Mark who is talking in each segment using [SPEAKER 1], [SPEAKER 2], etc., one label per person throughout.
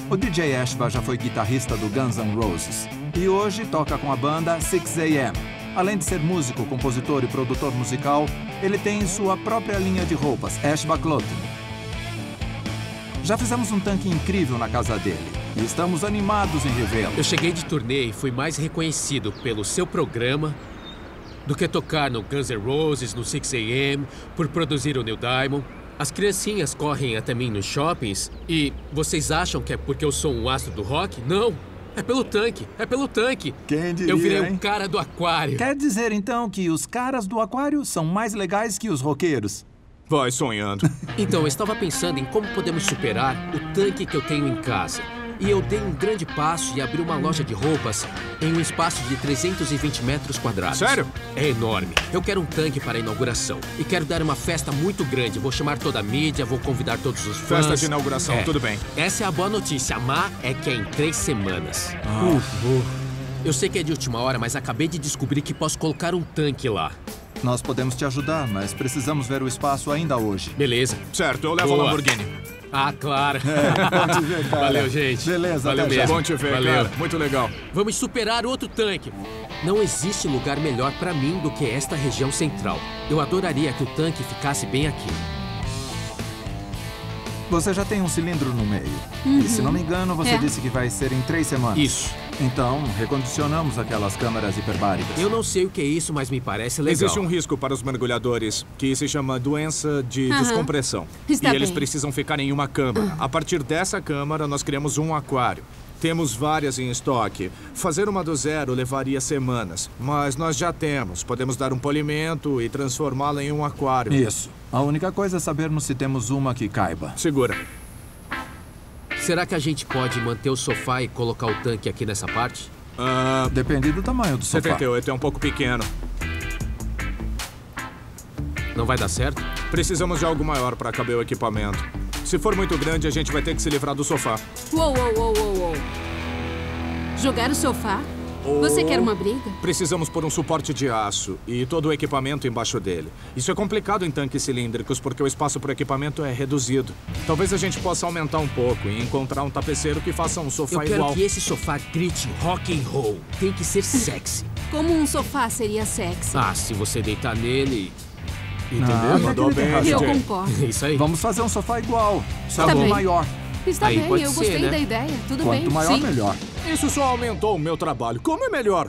[SPEAKER 1] O DJ Ashba já foi guitarrista do Guns N' Roses e hoje toca com a banda 6am. Além de ser músico, compositor e produtor musical, ele tem sua própria linha de roupas, Ashba Clothing. Já fizemos um tanque incrível na casa dele e estamos animados em revê-lo.
[SPEAKER 2] Eu cheguei de turnê e fui mais reconhecido pelo seu programa do que tocar no Guns N' Roses, no 6am, por produzir o Neil Diamond. As criancinhas correm até mim nos shoppings e vocês acham que é porque eu sou um astro do rock? Não! É pelo tanque! É pelo tanque!
[SPEAKER 1] Quem diria,
[SPEAKER 2] eu virei
[SPEAKER 1] hein?
[SPEAKER 2] um cara do aquário.
[SPEAKER 1] Quer dizer, então, que os caras do aquário são mais legais que os roqueiros?
[SPEAKER 3] Vai sonhando.
[SPEAKER 2] Então, eu estava pensando em como podemos superar o tanque que eu tenho em casa. E eu dei um grande passo e abri uma loja de roupas em um espaço de 320 metros quadrados.
[SPEAKER 3] Sério?
[SPEAKER 2] É enorme. Eu quero um tanque para a inauguração. E quero dar uma festa muito grande. Vou chamar toda a mídia, vou convidar todos os fãs.
[SPEAKER 3] Festa de inauguração, tudo bem.
[SPEAKER 2] Essa é a boa notícia. A má é que é em 3 semanas. Eu sei que é de última hora, mas acabei de descobrir que posso colocar um tanque lá.
[SPEAKER 1] Nós podemos te ajudar, mas precisamos ver o espaço ainda hoje.
[SPEAKER 2] Beleza.
[SPEAKER 3] Certo, eu levo
[SPEAKER 2] Boa.
[SPEAKER 3] a Lamborghini.
[SPEAKER 2] Ah, claro.
[SPEAKER 1] Bom te ver, cara.
[SPEAKER 2] Valeu, gente.
[SPEAKER 1] Beleza,
[SPEAKER 2] Valeu
[SPEAKER 1] até já.
[SPEAKER 2] mesmo.
[SPEAKER 3] Bom te ver,
[SPEAKER 2] Valeu.
[SPEAKER 3] cara. Muito legal.
[SPEAKER 2] Vamos superar outro tanque. Não existe lugar melhor para mim do que esta região central. Eu adoraria que o tanque ficasse bem aqui.
[SPEAKER 1] Você já tem um cilindro no meio. E se não me engano, você disse que vai ser em 3 semanas.
[SPEAKER 2] Isso.
[SPEAKER 1] Então, recondicionamos aquelas câmaras hiperbáricas.
[SPEAKER 2] Eu não sei o que é isso, mas me parece legal.
[SPEAKER 3] Existe um risco para os mergulhadores que se chama doença de descompressão.
[SPEAKER 4] Está
[SPEAKER 3] e eles
[SPEAKER 4] bem.
[SPEAKER 3] precisam ficar em uma câmara. A partir dessa câmara, nós criamos um aquário. Temos várias em estoque. Fazer uma do zero levaria semanas, mas nós já temos. Podemos dar um polimento e transformá-la em um aquário.
[SPEAKER 1] Isso. A única coisa é sabermos se temos uma que caiba.
[SPEAKER 3] Segura.
[SPEAKER 2] Será que a gente pode manter o sofá e colocar o tanque aqui nessa parte?
[SPEAKER 1] Depende do tamanho do sofá.
[SPEAKER 3] 78 é um pouco pequeno.
[SPEAKER 2] Não vai dar certo?
[SPEAKER 3] Precisamos de algo maior para caber o equipamento. Se for muito grande, a gente vai ter que se livrar do sofá.
[SPEAKER 4] Uou. Jogar o sofá? Você quer uma briga?
[SPEAKER 3] Precisamos pôr um suporte de aço e todo o equipamento embaixo dele. Isso é complicado em tanques cilíndricos porque o espaço para o equipamento é reduzido. Talvez a gente possa aumentar um pouco e encontrar um tapeceiro que faça um sofá
[SPEAKER 2] Eu quero
[SPEAKER 3] igual.
[SPEAKER 2] que esse sofá grite rock and roll. Tem que ser sexy.
[SPEAKER 4] Como um sofá seria sexy?
[SPEAKER 2] Ah, se você deitar nele...
[SPEAKER 1] Entendeu?
[SPEAKER 3] mandou bem,
[SPEAKER 4] Eu
[SPEAKER 3] DJ.
[SPEAKER 4] concordo.
[SPEAKER 2] Isso aí.
[SPEAKER 1] Vamos fazer um sofá igual, só
[SPEAKER 4] Tá
[SPEAKER 1] que
[SPEAKER 4] bem.
[SPEAKER 1] maior.
[SPEAKER 4] Está
[SPEAKER 2] Aí
[SPEAKER 4] bem,
[SPEAKER 2] pode
[SPEAKER 4] eu
[SPEAKER 2] ser,
[SPEAKER 4] gostei
[SPEAKER 2] né?
[SPEAKER 4] da ideia. Tudo bem.
[SPEAKER 1] Quanto maior,
[SPEAKER 4] Sim.
[SPEAKER 1] melhor.
[SPEAKER 3] Isso só aumentou o meu trabalho. Como é melhor?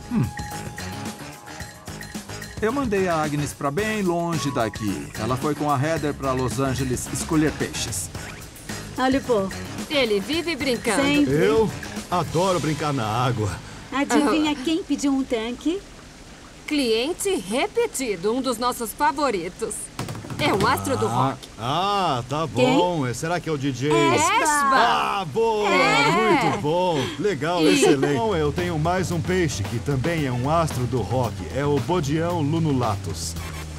[SPEAKER 1] Eu mandei a Agnes pra bem longe daqui. Ela foi com a Heather pra Los Angeles escolher peixes.
[SPEAKER 5] Olha, pô,
[SPEAKER 4] Ele vive brincando.
[SPEAKER 5] sempre.
[SPEAKER 6] Eu adoro brincar na água.
[SPEAKER 5] Adivinha quem pediu um tanque?
[SPEAKER 4] Cliente repetido, um dos nossos favoritos. É um astro do rock.
[SPEAKER 6] Ah, tá bom. Será que é o DJ?
[SPEAKER 4] Ashba!
[SPEAKER 6] Ah, boa! Muito bom. Legal,
[SPEAKER 4] E-
[SPEAKER 6] excelente. Bom, eu tenho mais um peixe que também é um astro do rock. É o Bodião lunulatus.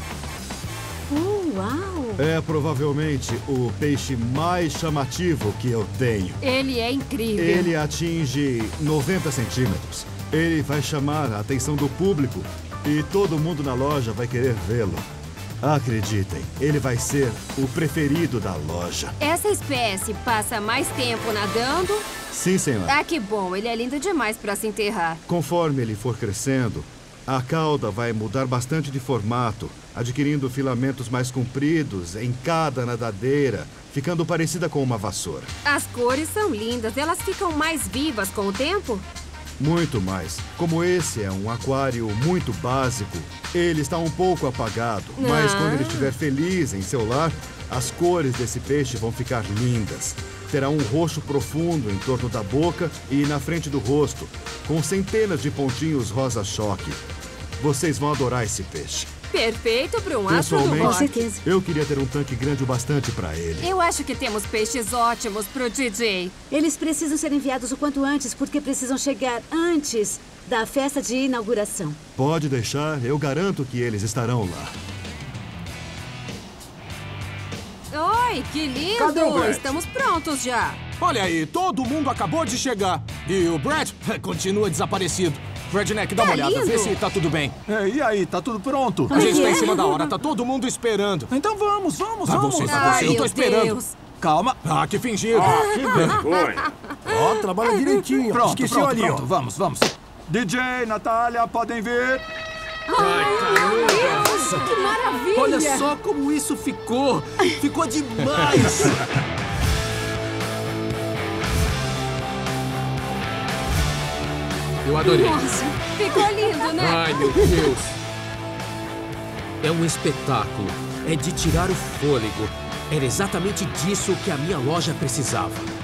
[SPEAKER 5] Uau!
[SPEAKER 6] É provavelmente o peixe mais chamativo que eu tenho.
[SPEAKER 4] Ele é incrível.
[SPEAKER 6] Ele atinge 90 centímetros. Ele vai chamar a atenção do público e todo mundo na loja vai querer vê-lo. Acreditem, ele vai ser o preferido da loja.
[SPEAKER 4] Essa espécie passa mais tempo nadando?
[SPEAKER 6] Sim, senhora.
[SPEAKER 4] Ah, que bom. Ele é lindo demais para se enterrar.
[SPEAKER 6] Conforme ele for crescendo, a cauda vai mudar bastante de formato, adquirindo filamentos mais compridos em cada nadadeira, ficando parecida com uma vassoura.
[SPEAKER 4] As cores são lindas. Elas ficam mais vivas com o tempo?
[SPEAKER 6] Muito mais. Como esse é um aquário muito básico, ele está um pouco apagado, mas quando ele estiver feliz em seu lar, as cores desse peixe vão ficar lindas. Terá um roxo profundo em torno da boca e na frente do rosto, com centenas de pontinhos rosa-choque. Vocês vão adorar esse peixe.
[SPEAKER 4] Perfeito para um astro do
[SPEAKER 6] Pessoalmente,
[SPEAKER 5] Com
[SPEAKER 4] rock.
[SPEAKER 5] certeza.
[SPEAKER 6] eu queria ter um tanque grande o bastante para ele.
[SPEAKER 4] Eu acho que temos peixes ótimos pro DJ.
[SPEAKER 5] Eles precisam ser enviados o quanto antes, porque precisam chegar antes da festa de inauguração.
[SPEAKER 6] Pode deixar, eu garanto que eles estarão lá.
[SPEAKER 4] Oi, que lindo!
[SPEAKER 3] Cadê o Brett?
[SPEAKER 4] Estamos prontos já.
[SPEAKER 3] Olha aí, todo mundo acabou de chegar. E o Brett continua desaparecido. Redneck, dá uma
[SPEAKER 4] Tá
[SPEAKER 3] olhada, vê
[SPEAKER 4] lindo.
[SPEAKER 3] se tá tudo bem.
[SPEAKER 1] E aí, tá tudo pronto?
[SPEAKER 3] A gente tá em
[SPEAKER 5] é?
[SPEAKER 3] cima da hora, tá todo mundo esperando.
[SPEAKER 1] Então vamos.
[SPEAKER 3] Vai você,
[SPEAKER 4] Ai,
[SPEAKER 3] eu tô
[SPEAKER 4] meu
[SPEAKER 3] esperando.
[SPEAKER 4] Deus.
[SPEAKER 1] Calma.
[SPEAKER 3] Ah, que fingido.
[SPEAKER 7] Que vergonha. Ó, trabalha direitinho.
[SPEAKER 1] Pronto,
[SPEAKER 7] Esqueci
[SPEAKER 1] pronto,
[SPEAKER 7] ali,
[SPEAKER 1] pronto.
[SPEAKER 7] ó.
[SPEAKER 1] Vamos. DJ, Natália, podem vir.
[SPEAKER 2] Nossa,
[SPEAKER 4] Que maravilha!
[SPEAKER 2] olha só como isso ficou! Ficou demais! Eu adorei.
[SPEAKER 4] Nossa, ficou lindo, né?
[SPEAKER 2] Ai, meu Deus! É um espetáculo. É de tirar o fôlego. Era exatamente disso que a minha loja precisava.